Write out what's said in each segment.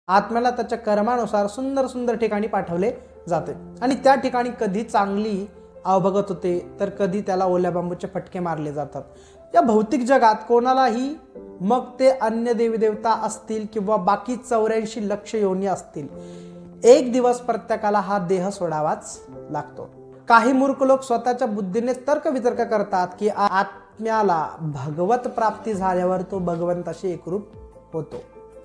आत्म्याला त्याच्या कर्मानुसार सुंदर सुंदर ठिकाणी पाठवले जाते आणि त्या ठिकाणी कधी चांगली अवभगत होते तर कधी त्याला ओल्या बांबूचे फटके मारले जातात। या भौतिक जगात कोणालाही, मग ते अन्य देवी देवता असतील किंवा बाकी 84 लक्ष योनी असतील, एक दिवस प्रत्येकाला हा देह सोडावाच लागतो। काही मूर्ख लोक स्वतःच्या बुद्धीने तर्कवितर्क करतात की आत्म्याला भगवत प्राप्ती झाल्यावर तो भगवंताशी एकरूप होतो।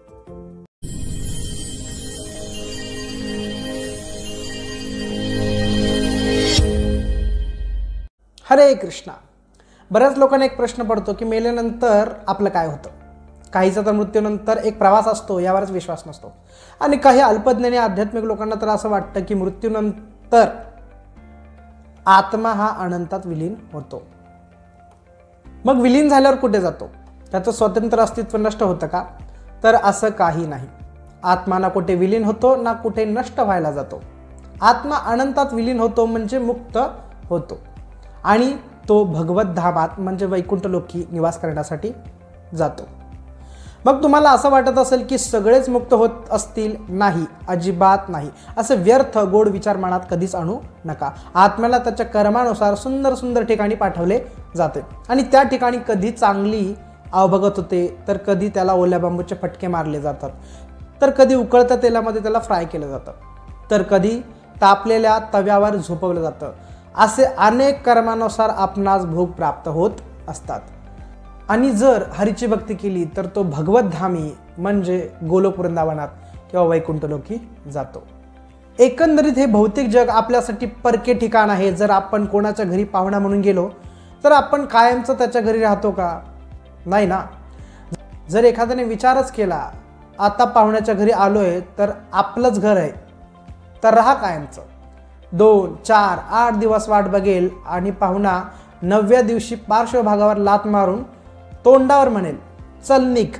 हरे कृष्णा। बऱ्याच लोकांना एक प्रश्न पडतो की मेल्यानंतर आपलं काय होतं। काहीचा तर मृत्यूनंतर एक प्रवास असतो यावरच विश्वास नसतो आणि काही अल्पज्ञानी आध्यात्मिक लोकांना तर असं वाटतं की मृत्यूनंतर आत्मा हा अनंतात विलीन होतो। मग विलीन झाल्यावर कुठे जातो? त्याचं स्वतंत्र अस्तित्व नष्ट होतं का? तर असं काही नाही। आत्मा ना कुठे विलीन होतो ना कुठे नष्ट व्हायला जातो। आत्मा अनंतात विलीन होतो म्हणजे मुक्त होतो आणि तो भगवत धामात म्हणजे वैकुंठ लोकी निवास करण्यासाठी जातो। मग तुम्हाला असं वाटत असेल की सगळेच मुक्त होत असतील? नाही, अजिबात नाही। असे व्यर्थ गोड विचार मनात कधीच आणू नका। आत्म्याला त्याच्या कर्मानुसार सुंदर सुंदर ठिकाणी पाठवले जाते आणि त्या ठिकाणी कधी चांगली अवभगत होते तर कधी त्याला ओल्या बांबूचे फटके मारले जातात, तर कधी उकळत्या तेलामध्ये त्याला फ्राय केलं जातं, तर कधी तापलेल्या तव्यावर झोपवलं जातं। असे अनेक कर्मानुसार आपणास भोग प्राप्त होत असतात आणि जर हरीची भक्ती केली तर तो भगवत धामी म्हणजे गोलोक वृंदावनात किंवा वैकुंठ लोकी जातो। एकंदरीत हे भौतिक जग आपल्यासाठी परके ठिकाण आहे। जर आपण कोणाच्या घरी पाहुणा म्हणून गेलो तर आपण कायमचं त्याच्या घरी राहतो का? नाही ना। जर एखाद्याने विचारच केला आता पाहुण्याच्या घरी आलोय तर आपलंच घर आहे तर राहा कायमचं। 2, 4, 8 दिवस वाट बघेल आणि पाहुणा 9व्या दिवशी पार्श्वभागावर लात मारून तोंडावर म्हणेल चल निघ।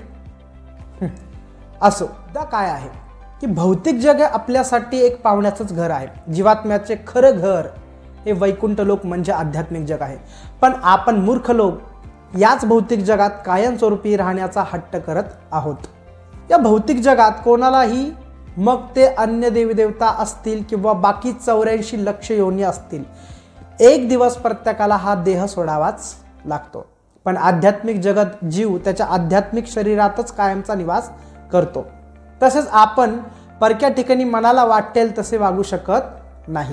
असो काय आहे की भौतिक जग आपल्यासाठी एक पाहुण्याचंच घर आहे। जीवात्म्याचे खरं घर हे वैकुंठ लोक म्हणजे आध्यात्मिक जग आहे। पण आपण मूर्ख लोक याच भौतिक जगात कायमस्वरूपी राहण्याचा हट्ट करत आहोत। या भौतिक जगात कोणालाही, मग ते अन्य देवी देवता असतील किंवा बाकी 84 लक्ष योनी असतील, एक दिवस प्रत्येकाला हा देह सोडावाच लागतो। पण आध्यात्मिक जगत जीव त्याच्या आध्यात्मिक शरीरातच कायमचा निवास करतो। तसेच आपण परक्या ठिकाणी मनाला वाटेल तसे वागू शकत नाही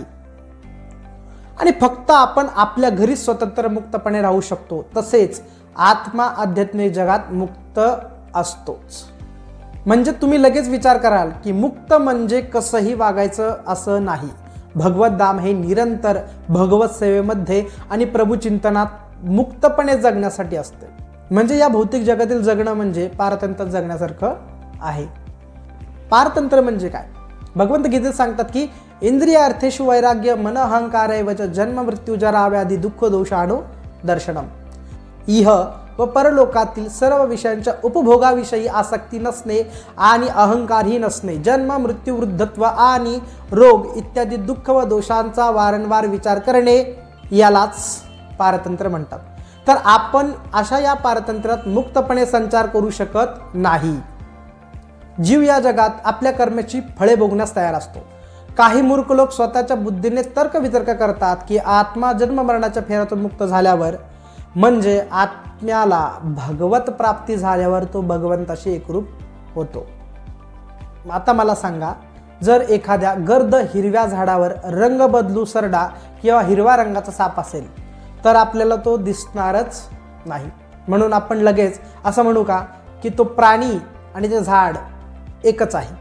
आणि फक्त आपण आपल्या घरी स्वतंत्र मुक्तपणे राहू शकतो। तसेच आत्मा आध्यात्मिक जगात मुक्त असतोच। म्हणजे तुम्ही लगेच विचार कराल की मुक्त म्हणजे कसंही वागायचं असं नाही। भगवत धाम हे निरंतर भगवत सेवेमध्ये आणि प्रभू चिंतनात मुक्तपणे जगण्यासाठी असते। म्हणजे या भौतिक जगातील जगणं म्हणजे पारतंत्र्यात जगण्यासारखं आहे। पारतंत्र्य म्हणजे काय? भगवंत गीतेत सांगतात की इंद्रिय अर्थेषु वैराग्य मन अहंकार एवच जन्म मृत्यू जरा व्याधी दुःख दोषाणु दर्शनम। इह व परलोकातील सर्व विषयांच्या उपभोगाविषयी आसक्ती नसणे आणि अहंकारही नसणे, जन्म मृत्यू वृद्धत्व आणि रोग इत्यादी दुःख व दोषांचा वारंवार विचार करणे यालाच पारतंत्र्य म्हणतात। तर आपण अशा या पारतंत्र्यात मुक्तपणे संचार करू शकत नाही। जीव या जगात आपल्या कर्माची फळे भोगण्यास तयार असतो। काही मूर्ख लोक स्वतःच्या बुद्धीने तर्कवितर्क करतात की आत्मा जन्म मरणाच्या फेऱ्यातून मुक्त झाल्यावर म्हणजे आत्म्याला भगवत प्राप्ती झाल्यावर तो भगवंताशी एकरूप होतो। आता मला सांगा, जर एखाद्या गर्द हिरव्या झाडावर रंग बदलू सरडा किंवा हिरवा रंगाचा साप असेल तर आपल्याला तो दिसणारच नाही। म्हणून आपण लगेच असं म्हणू का की तो प्राणी आणि ते झाड एकच आहे?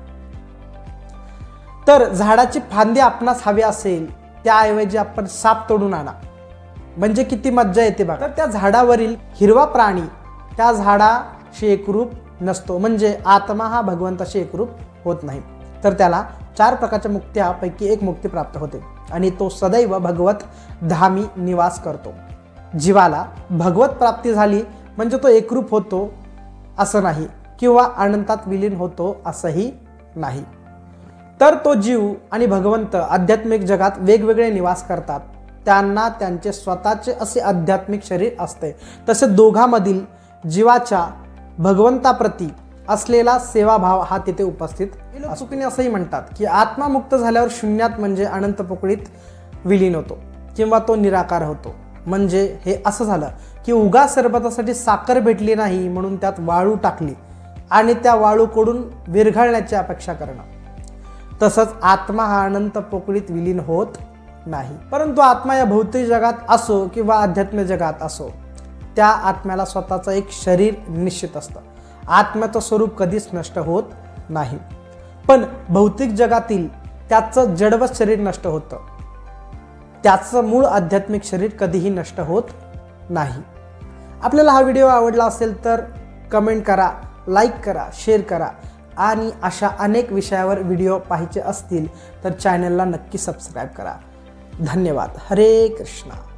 तर झाडाची फांदी आपणास हवी असेल त्याऐवजी आपण साप तोडून आणा, म्हणजे किती मज्जा येते बघा। तर त्या झाडावरील हिरवा प्राणी त्या झाडाशी एकरूप नसतो, म्हणजे आत्मा हा भगवंताशी एकरूप होत नाही। तर त्याला 4 प्रकारच्या मुक्त्यापैकी एक मुक्ती प्राप्त होते आणि तो सदैव भगवत धामी निवास करतो। जीवाला भगवत प्राप्ती झाली म्हणजे तो एकरूप होतो असं नाही किंवा अनंतात विलीन होतो असंही नाही। तर तो जीव आणि भगवंत आध्यात्मिक जगात वेगवेगळे निवास करतात। त्यांना त्यांचे स्वतःचे असे आध्यात्मिक शरीर असते। तसे दोघांमधील जीवाच्या भगवंताप्रती असलेला सेवाभाव हा तिथे उपस्थित. लोक चुकीने असंही म्हणतात की आत्मा मुक्त झाल्यावर शून्यात म्हणजे अनंत पोकळीत विलीन होतो किंवा तो निराकार होतो. म्हणजे हे असं झालं की उगा सरबतासाठी साखर भेटली नाही म्हणून त्यात वाळू टाकली आणि त्या वाळूकडून विरघळण्याची अपेक्षा करणं. तसंच आत्मा हा अनंत पोकळीत विलीन होत नाही. परंतु आत्मा या भौतिक जगात असो किंवा अध्यात्मिक जगात असो, त्या आत्म्याला स्वतःचं एक शरीर निश्चित असतं. आत्म्याचं स्वरूप कधीच नष्ट होत नाही. पण भौतिक जगातील त्याचं जडवत शरीर नष्ट होतं. त्याचं मूळ आध्यात्मिक शरीर कधीही नष्ट होत नाही. आपल्याला हा व्हिडिओ आवडला असेल तर कमेंट करा, लाईक करा, शेअर करा आणि अशा अनेक विषयावर व्हिडिओ पाहायचे असतील तर चॅनलला नक्की सबस्क्राईब करा. धन्यवाद. हरे कृष्णा.